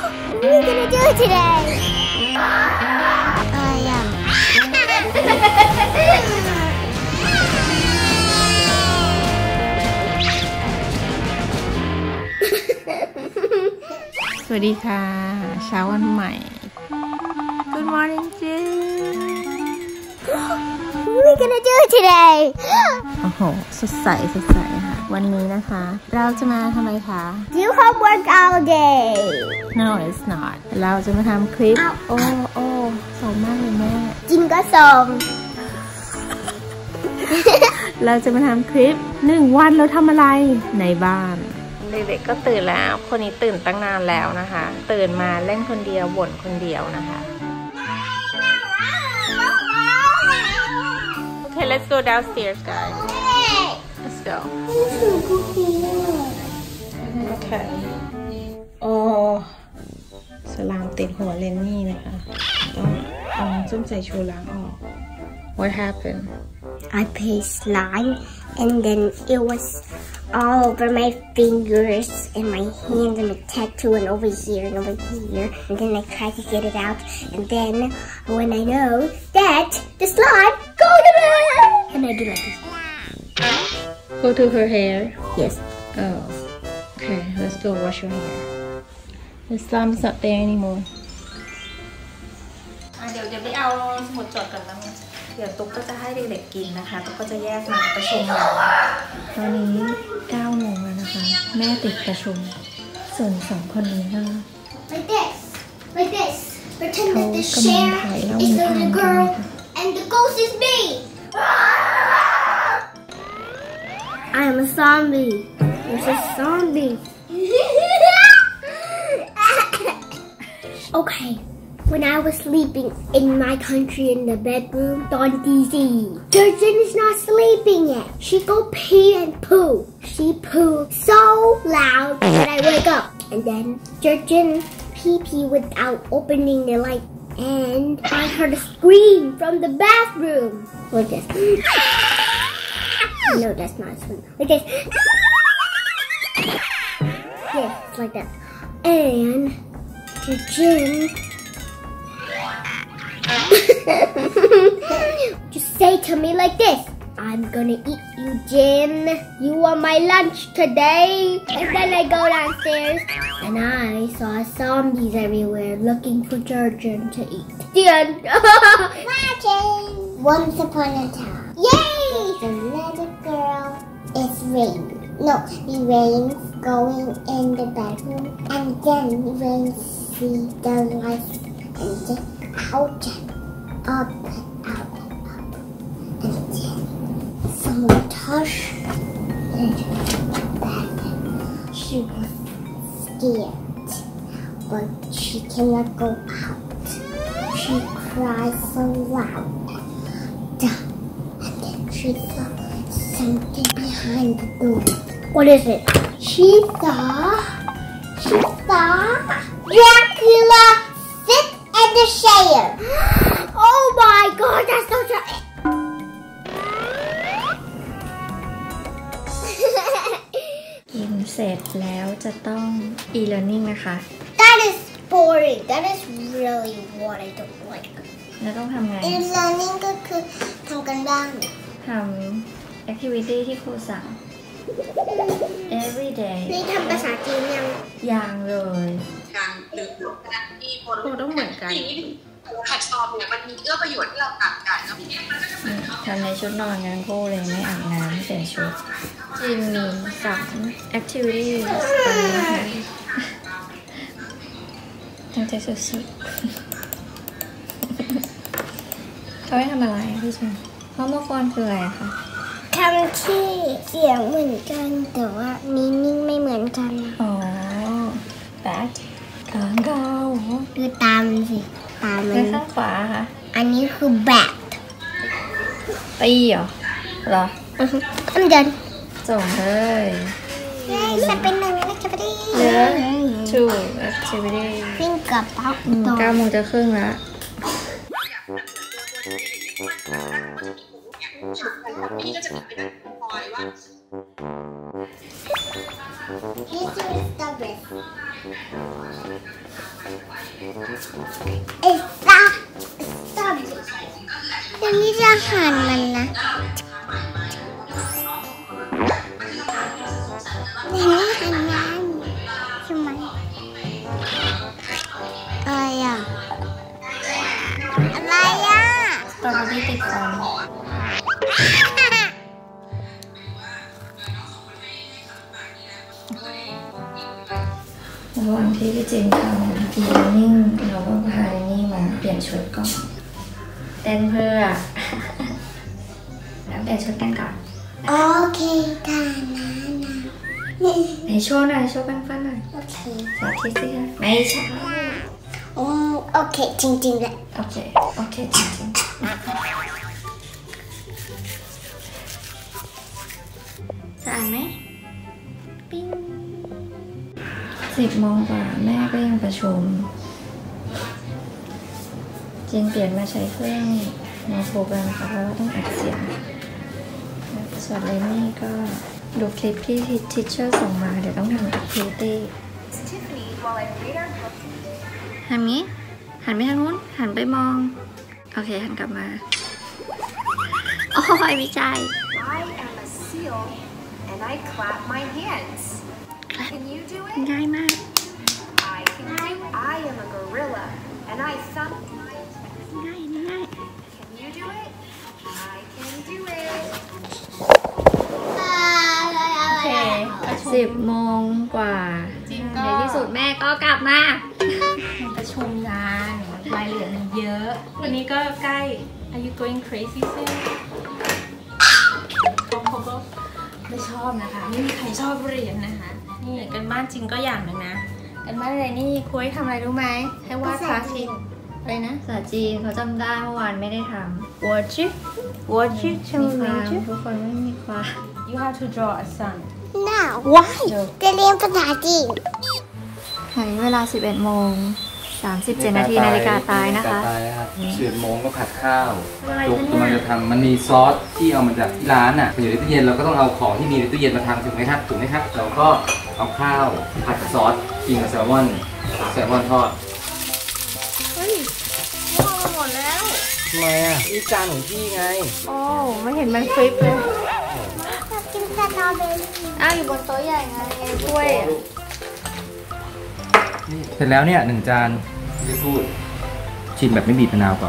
What are we gonna do today? Yeah. สวัสดีค่ะเช้าวันใหม่ Good morning Jim What are we gonna do today? โอ้โหสดใสค่ะวันนี้นะคะเราจะมาทำอะไรคะ Do homework all day. No it's not เราจะมาทำคลิปโอ้สวยมากเลยแม่จินก็ส่งเราจะมาทำคลิป1 วันเราทำอะไรในบ้านเด็กๆก็ตื่นแล้วคนนี้ตื่นตั้งนานแล้วนะคะตื่นมาเล่นคนเดียวบ่นคนเดียวนะคะ Okay let's go downstairs guys let's go Okay โอ้สลามติดหัวเลนนี่นะคะต้องเอาส้มใส่ชูล้างออก What happened? I played slime and then it was all over my fingers and my hands and my tattoo and over here and over here, and then I tried to get it out, and then when I know that the slime go to there and I do like this. Go to her hair? Yes. Oh okay let's go wash your hair the slime is not there anymore เดี๋ยวไปเอาสมุดจดก่อนนะเดี๋ยวตุ๊กก็จะให้เด็กๆกินนะคะตุ๊กก็จะแยกมาประชุมแล้วตอนนี้9 โมงแล้วนะคะแม่ติดประชุมส่วน2 คนนี้ก็ Like this. Pretend that the chair is the little girl and the ghost is me. I am a zombie. There's a zombie. Okay. When I was sleeping in my country in the bedroom, Don DC, Jurgen is not sleeping yet. She go pee and poo. She poo so loud that I wake up. And then Jurgen pee without opening the light. And I heard a scream from the bathroom. Like this. No, that's not a scream. Like this. Yes, it's like that. And Jurgen just say to me like this. I'm gonna eat you, Jin. You are my lunch today. And then I go downstairs and I saw zombies everywhere looking for Jurgen to eat. The end. Watching. Once upon a time. Yay! The little girl is rain. No, the rain's going in the bedroom. And then rain see the light and then out and up. And then someone touched her back. She was scared, but she cannot go out. She cried so loud. And then she saw something behind the door. What is it? She saw Dracula sit in the chair. Oh my god, that's so terrible. กินเสร็จแล้วจะต้อง e-learning นะคะ That is boring. That is really what I don't like. แล้วต้องทำไง E-learning ก็คือทำกันบ้านทำ activity ที่ครูสั่ง every day นี่ทำภาษาจีนยังเลยการหรือขณะที่พอครูต้องเหมือนกันแพลตฟอร์มเนี่ยมันมีเอื้อประโยชน์ที่เราต่างกันแล้วเนี่ยมันก็จะเหมือนทำในชุดนอนกันคู่เลยไม่อาบน้ำเปลี่ยนชุดจิมมี2 activity ตอนนี้ตั้งใจสุดๆเขาให้ทำอะไรพี่จิมเพราะเมื่อก่อนคืออะไรคะทำที่เสียงเหมือนกันแต่ว่านิ่งไม่เหมือนกันอ๋อแบทข้างเกาดูตามมันสิตามมันข้างขวาค่ะอันนี้คือแบทตีเหรออันเดินส่งเลยจะเป็น1 activity เหลือ2 activity วิ่งกับเป้า 9 โมงจะครึ่งแล้วนี่ก็จะมีเป็นคอยว่า This is the best อย่างนี้จะหั่นมันนะนี่หั่นมันใช่ไหมอะไรอ่ะสตรอเบอรี่ติดฟันระหว่างที่พี่จินทำอีเลนิ่งเราก็พาเรนนี่มาเปลี่ยนชุดก่อนเต้นเพื่อแล้วเปลี่ยนชุดกันก่อนโอเคค่ะไหนโชว์หน่อยโชว์แป้งฟันหน่อยโอเคสาธิตสิคะไม่ใช่โอเคจริงๆแหละโอเคจริงๆสะอาดไหมปิ้ง10 โมงกว่าแม่ก็ยังประชุมจินเปลี่ยนมาใช้เครื่องโน้ตบุ๊กแล้วนะคะเพราะว่าต้องอัดเสียงส่วนเรนนี่ก็ดูคลิปที่ทิชเชอร์ส่งมาเดี๋ยวต้องทำแอคทิวิตี้หันนี้หันไปทางนู้นหันไปมองโอเคหันกลับมาโอ้ยไม่ใช่ I am a seal and I clap my hands. Can you do it? ง่ายมาก I can do. I am a gorilla and I thump. ง่าย Can you do it? I can do it. โอเค10 โมงกว่าในที่สุดแม่ก็กลับมาประชุมงานรายละเอียดมันเยอะวันนี้ก็ใกล้ Are you going crazy soon เขาก็ไม่ชอบนะคะไม่มีใครชอบเรียนนะคะนี่กันบ้านจริงก็อย่างหนึ่งนะกันบ้านอะไรนี่คุยทำอะไรรู้ไหมให้วาดพระอาทิตย์อะไรนะภาษาจีนเขาจำได้เมื่อวานไม่ได้ทำ我去什么名字ทุกคนไม่มีความ You have to draw a sun No Why จะเรียนภาษาจีนเวลา 11 โมง 37 นาทีนาฬิกาตายนะคะ 11 โมงก็ผัดข้าวจุกกำลังจะทำมันมีซอสที่เอามาจากที่ร้านอ่ะอยู่ในตู้เย็นเราก็ต้องเอาของที่มีในตู้เย็นมาทำถูกไหมครับเราก็เอาข้าวผัดซอสกินกับแซลมอนทอดเฮ้ยพวกเราหมดแล้วทำไมอ่ะนี่จานของพี่ไงโอ้ไม่เห็นมันฟลิปเลยกินสตรอเบอรี่อยู่บนโต๊ะใหญ่ไงถ้วยเสร็จแล้วเนี่ย1 จานที่พูดชิมแบบไม่บีบมะนาวก่อน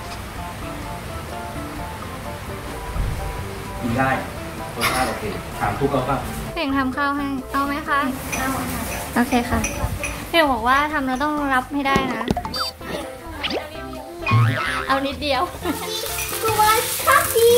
กินได้รสชาติโอเคถามทุกเอาป่ะเพียงทำข้าวให้เอาไหมคะเอาค่ะโอเคค่ะเพียงบอกว่าทำแล้วต้องรับให้ได้นะเอานิดเดียวตัวคาฟี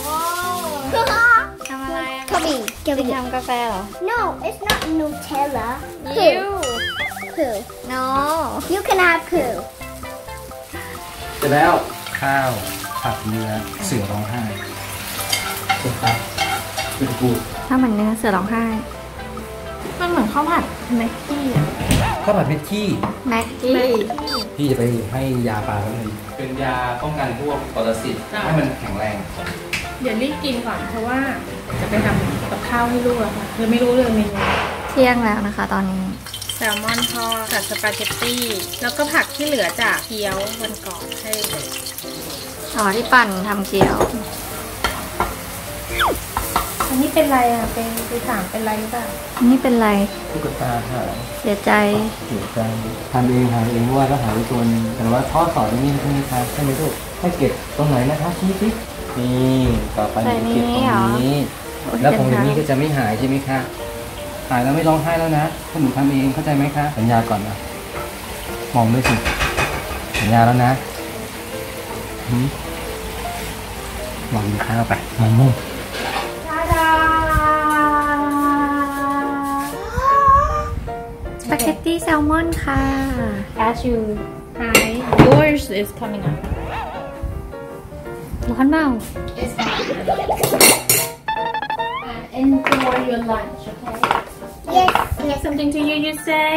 ทำอะไรคาฟีทำกาแฟเหรอ No it's not Nutella Poo No You can have poo เสร็จแล้วข้าวผัดเนื้อเสือร้องไห้เสร็จครับเป็นกูถ้าเหมือนเนื้อเสือร้องไห้มันเหมือนข้าวผัดแม็กกี้ข้าวผัดเม็ดขี้แม็กกี้พี่จะไปให้ยาปลาเขาเลยเป็นยาป้องกันพวกปรสิตให้มันแข็งแรงเดี๋ยวรีบกินก่อนเพราะว่าจะไปทำกับข้าวให้ลูกแล้วค่ะยังไม่รู้เลยเมนูเที่ยงแล้วนะคะตอนนี้แซลมอนทอดกับสปาเกตตี้แล้วก็ผักที่เหลือจากเกี๊ยววันก่อนให้เลยที่ปั่นทำเกี๊ยวอันนี้เป็นไรอ่ะไปถามเป็นไรหรือเปล่าอันนี้เป็นไรตุ๊กตาหายเสียใจทำเองหาเองว่าแล้วหาไปตัวนึงแต่ว่าพ่อสอนนี่ใช่ไหมคะใช่ไหมลูกให้เก็บตรงไหนนะคะชี้สินี่ต่อไปเก็บตรงนี้แล้วของนี้ก็จะไม่หายใช่ไหมคะหายแล้วไม่ร้องไห้แล้วนะถ้าหนูทำเองเข้าใจไหมคะสัญญาก่อนนะมองด้วยสิสัญญาแล้วนะวางดูข้าวไปมองมุ่งสปาเกตตี้แซลมอนค่ะ As you hide yours is coming up ร้อนเปล่า Enjoy your lunch okay Yes I have something to you say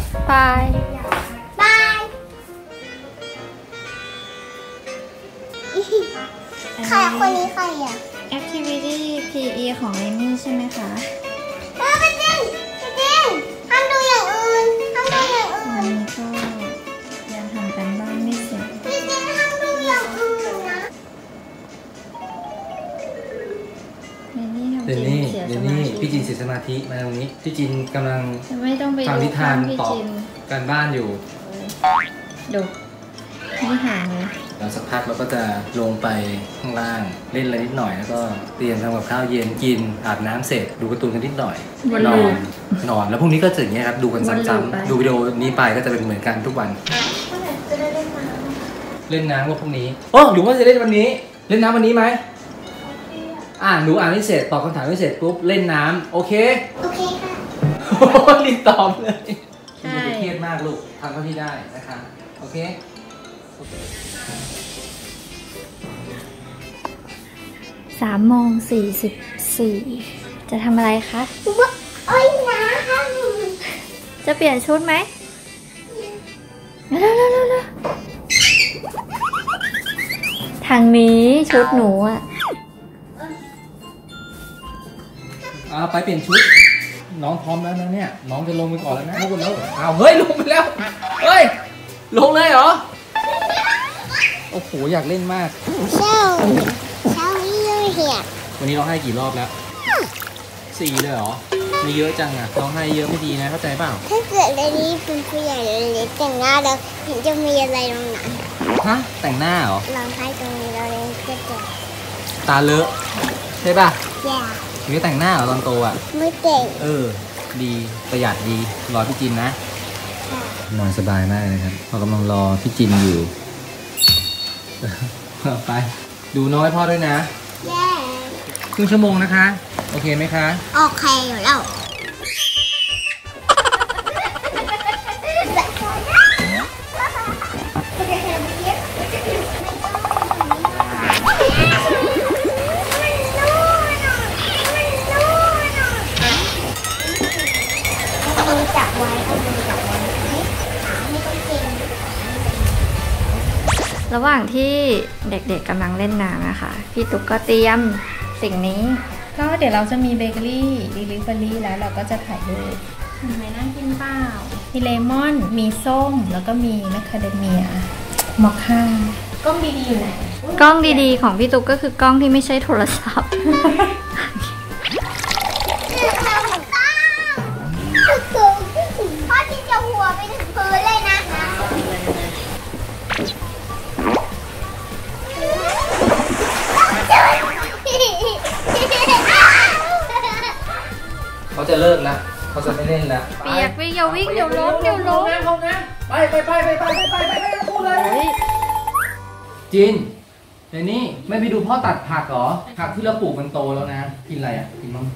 Bye. Bye. ใครคนนี้ใครอ่ะ Activity PE ของเรนนี่ใช่ไหมคะพี่จินห้ามดูอย่างอื่นห้ามดูอย่างวัอื่นนนี้ก็ยังทำกันบ้านไม่เสร็จพี่จินห้ามดูอย่างอื่นนะเรนนี่ทำเดี๋ยวจินี้นเสียเดี๋สยวมานี้ธิพี่จินเสียสมาธิมาตรงนี้พี่จินกำลังจะไม่ต้องไปฟังดูนิทานพี่ตอบจินการบ้านอยู่ดูไม่ห่างเลยแล้วสักพักเราก็จะลงไปข้างล่างเล่นอะไรนิดหน่อยแล้วก็เตรียมทำกับข้าวเย็นกินอาบน้ำเสร็จดูการ์ตูนกันนิดหน่อยนอนแล้วพรุ่งนี้ก็จะอย่างเงี้ยครับดูกันซ้ำๆดูวิดีโอนี้ไปก็จะเป็นเหมือนกันทุกวันจะได้เล่นน้เล่นน้ำว่าพรุ่งนี้โอ้หรือว่าจะเล่นวันนี้เล่นน้ำวันนี้ไหมหนูอ่านให้เสร็จตอบคำถามให้เสร็จปุ๊บเล่นน้ำโอเคโอเคค่ะรีบตอบเลยใช่อย่าไปเครียดมากลูกทำเท่าที่ได้นะคะโอเค 3:44จะทำอะไรคะโอ้ยนะจะเปลี่ยนชุดไหมเร็วทางนี้ชุดหนูอ่ะไปเปลี่ยนชุดน้องพร้อมแล้วนะเนี่ยน้องจะลงไปก่อนแล้วนะลูกแล้วเฮ้ยลงไปแล้วเฮ้ยลงเลยเหรอโอ้โหอยากเล่นมากเช้านี่เลยเหียวันนี้ร้องไห้กี่รอบแล้ว4เลยเหรอไม่เยอะจังอ่ะร้องไห้เยอะไม่ดีนะเข้าใจเปล่าถ้าเกิดในนี้เป็นผู้ใหญ่เล็กแต่งหน้าแล้วจะมีอะไรตรงนั้นฮะแต่งหน้าเหรอลองให้ตรงนี้เราเล่นก็จะตาเลอะใช่ป่ะแย่หรือแต่งหน้าเหรอตอนโตอ่ะไม่เก่งดีประหยัดดีรอพี่จินนะค่ะนอนสบายมากเลยครับเรากำลังรอพี่จินอยู่ ไปดูน้องให้พ่อด้วยนะแย่ครึ่งชั่วโมงนะคะ โอเคไหมคะโอเคอยู่แล้วจับไว้เอามือจับไว้ไม่ต้องเก่งระหว่างที่เด็กๆกำลังเล่นน้ำนะคะ พี่ตุ๊กก็เตรียมสิ่งนี้ ก็เดี๋ยวเราจะมีเบเกอรี่ดิลิเวอรี่แล้วเราก็จะถ่ายรูปมีไหมน่ากินเปล่า มีเลมอน มีส้ม แล้วก็มีแมคคาเดเมีย มอคค่ากล้องดีๆอยู่ไหน กล้องดีๆของพี่ตุ๊กก็คือกล้องที่ไม่ใช่โทรศัพท์พ่อที่จะหัวไปถึงพื้นเลยนะเขาจะเลิกแล้วเขาจะไม่เล่นแล้วเปียกไปอย่าวิ่งเดี๋ยวล้มเดี๋ยวล้มห้องน้ำไปพูดเลยจินเดี๋ยวนี้ไม่ไปดูพ่อตัดผักเหรอผักที่เราปลูกมันโตแล้วนะกินอะไรอ่ะกินมั้ง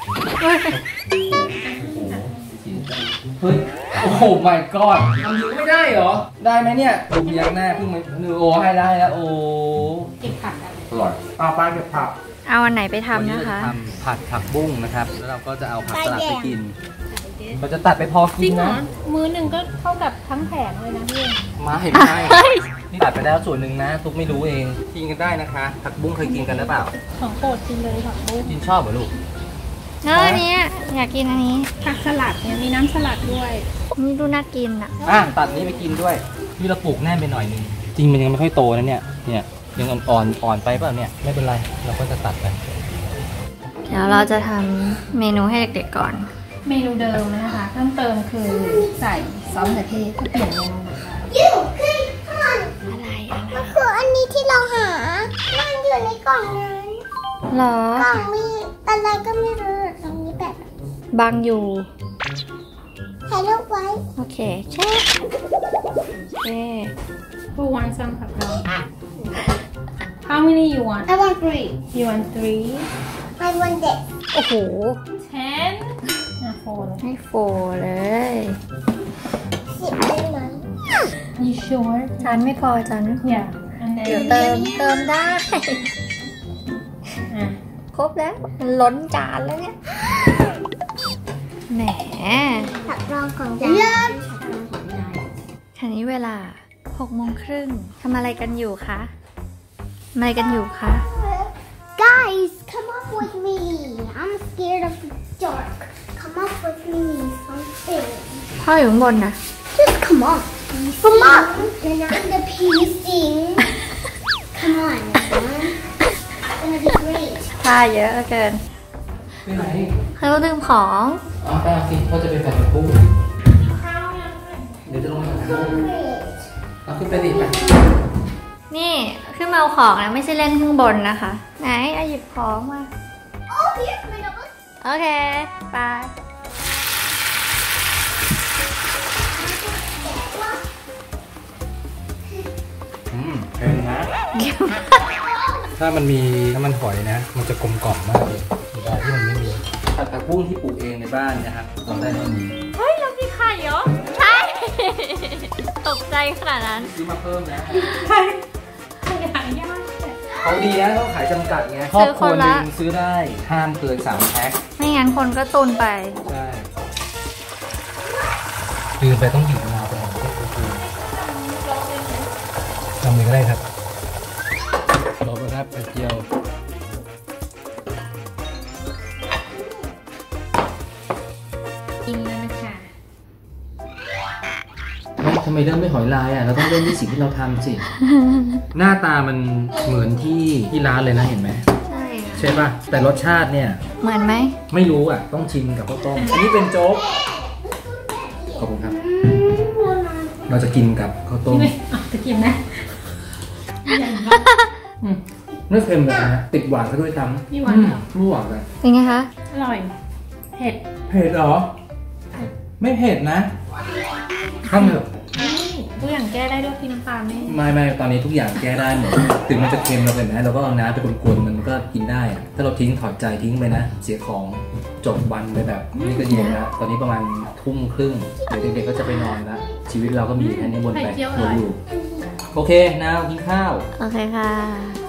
เฮ้ยโอ้โห my god ทำอยู่ไม่ได้เหรอได้ไหมเนี่ยดูพยักหน้าเพิ่งมาโอ้ให้ได้แล้วโอ้เก็บผักอร่อยเอาไปเก็บผักเอาอันไหนไปทำนะคะทำผัดผักบุ้งนะครับแล้วเราก็จะเอาผักสลัดไปกินเราจะตัดไปพอกินนะมื้อหนึ่งก็เท่ากับทั้งแผงเลยนะพี่มาเห็นไหมนี่ตัดไปแล้วส่วนหนึ่งนะตุ๊กไม่รู้เองกินกันได้นะคะผักบุ้งเคยกินกันหรือเปล่าของโปรดกินเลยผักบุ้งกินชอบเหรอลูกอันนี้อยากกินอันนี้ผักสลัดเนี่ยมีน้ำสลัดด้วยนี่ดูน่ากินอ่ะตัดนี้ไปกินด้วยนี่เราปลูกแน่นไปหน่อยนึงจริงมันยังไม่ค่อยโตนะเนี่ยยังอ่อนไปเปล่าเนี่ยไม่เป็นไรเราก็จะตัดไปเดี๋ยวเราจะทำเมนูให้เด็กๆก่อน เมนูเดิมนะคะเพิ่มเติมคือใส่ซอสมะเขือเทศเปลี่ยนเมนูอยู่ขึ้นก่อนอะไรก็คืออันนี้ที่เราหา มันอยู่ในกล่องนั้นหรอกล่องมีอะไรก็ไม่รู้ตรงนี้แบบบางอยู่ถ่ายรูปไว้โอเคเช็คโอเค Who wants some pepperoni? How many you want? I want 3 You want 3? I want this โอ้โห 10? 4. ให้โฟเลย 10ได้ไหม You sure? จานไม่พอจานไม่พอ Yeah. And เดี๋ยว then เติมได้ ครบแล้วมันล้นจานแล้วเนี่ย แหมผักรองของจานขณะนี้เวลา6:30ทำอะไรกันอยู่คะอะไรกันอยู่คะ Guys, come up with me. I'm scared of the dark. Come up with me something. พ่ออยู่ข้างบนนะ Just come on. Come on. Then I'm the piecing. Come on, man. It's gonna be great. ผ้าเยอะเกินไปไหนเขาลืมของอ๋อไปเอาสิพ่อจะไปแผ่นกุ้งเดี๋ยวจะลงมาหา Great. เอาขึ้นไปดิไปนี่ขึ้นมาเอาของนะไม่ใช่เล่นข้างบนนะคะ ไหนเอาหยิบของมา Oh, here's my double. โอเค ไปเห็นนะ ถ้ามันมีน้ำมันหอยนะ มันจะกลมกล่อมมากเลยเวลาที่มันไม่มีผัดผักบุ้งที่ปลูกเองในบ้านนะครับทำได้เท่านี้เฮ้ยเรามีไข่เหรอ ใช่ ตกใจขนาดนั้นซื้อมาเพิ่มนะใครอยากยากเขาดีนะเขาขายจำกัดไงครอบครัวหนึงซื้อได้ห้ามเกิน3 แพ็คไม่งั้นคนก็ตุนไปใช่ลืมไปต้องหยิบมะนาวไปหน่อยทำเลยก็ได้ครับรอไปครับกระเจียวกินแล้วนะคะทำไมเริ่มไม่หอยลายอ่ะเราต้องเริ่มที่สิ่งที่เราทำสิ หน้าตามันเหมือนที่ร้านเลยนะเห็นไหมใช่ค่ะใช่ป่ะแต่รสชาติเนี่ยเหมือนไหมไม่รู้อ่ะต้องชิมกับข้าวต้มอันนี้เป็นโจ๊กขอบคุณครับ เราจะกินกับข้าวต้มจะกินไหมไม่เค็มเลยนะติดหวานซะด้วยซ้ำมีหวานเหรอไม่หวานเลยเป็นไงคะอร่อย เผ็ดเผ็ดเหรอ ไม่เผ็ดนะข้ามเถอะทุกอย่างแก้ได้ด้วยพี่น้ำปลาไม่ไม่ตอนนี้ทุกอย่างแก้ได้หมดถึงมันจะเค็มเราเป็นไหมเราก็เอาน้ำไปกวนๆมันก็กินได้อะถ้าเราทิ้งถอดใจทิ้งไปนะ เสียของจบวันไปแบบนี่ก็เย็นแล้วตอนนี้ประมาณทุ่มครึ่งเดี๋ยวเด็กๆก็จะไปนอนแล้วชีวิตเราก็มีแค่นี้วนไปวนอยู่โอเคนาวกินข้าวโอเคค่ะ